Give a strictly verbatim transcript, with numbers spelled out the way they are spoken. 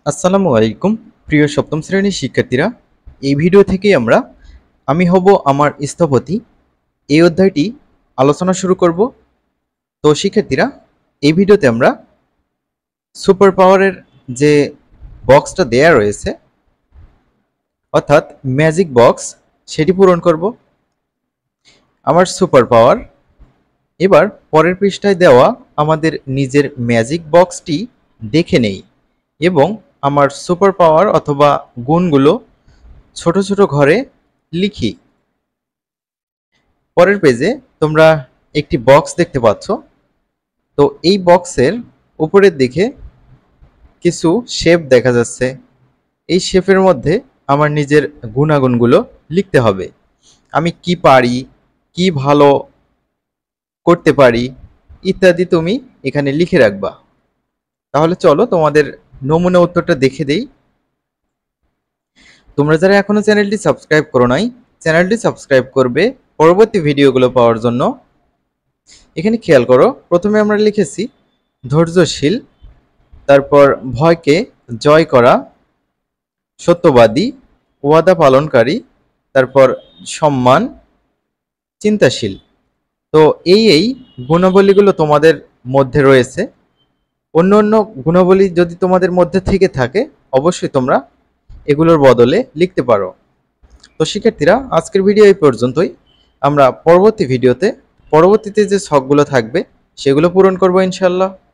আসসালামু আলাইকুম প্রিয় সপ্তম শ্রেণীর শিক্ষার্থীরা। এই ভিডিও থেকে আমরা আমি হব আমার স্থপতি এই অধ্যায়টি আলোচনা শুরু করব। তো শিক্ষার্থীরা, এই ভিডিওতে আমরা সুপার পাওয়ারের যে বক্সটা দেয়া রয়েছে অর্থাৎ ম্যাজিক বক্স সেটি পূরণ করব। আমার সুপার পাওয়ার। এবার পরের পৃষ্ঠায় দেওয়া আমাদের নিজের ম্যাজিক বক্সটি দেখে নেই এবং আমার সুপার পাওয়ার অথবা গুণগুলো ছোট ছোট ঘরে লিখি। পরের পেজে তোমরা একটি বক্স দেখতে পাচ্ছ। তো এই বক্সের উপরের দিকে কিছু শেপ দেখা যাচ্ছে। এই শেপের মধ্যে আমার নিজের গুণাগুণগুলো লিখতে হবে। আমি কি পারি, কি ভালো করতে পারি ইত্যাদি তুমি এখানে লিখে রাখবা। তাহলে চলো তোমাদের নমুনা উত্তরটা দেখে দেই। তোমরা যারা এখনো চ্যানেলটি সাবস্ক্রাইব করো নাই, চ্যানেলটি সাবস্ক্রাইব করবে পরবর্তী ভিডিওগুলো পাওয়ার জন্য। এখানে খেয়াল করো, প্রথমে আমরা লিখেছি ধৈর্যশীল, তারপর ভয়কে জয় করা, সত্যবাদী, ওয়াদা পালনকারী, তারপর সম্মান, চিন্তাশীল। তো এই এই গুণাবলীগুলো তোমাদের মধ্যে রয়েছে। অন্য অন্য গুণাবলী যদি তোমাদের মধ্যে থেকে থাকে অবশ্যই তোমরা এগুলোর বদলে লিখতে পারো। তো শিক্ষার্থীরা, আজকের ভিডিও এই পর্যন্তই। আমরা পরবর্তী ভিডিওতে পরবর্তীতে যে ছকগুলো থাকবে সেগুলো পূরণ করবো ইনশাল্লাহ।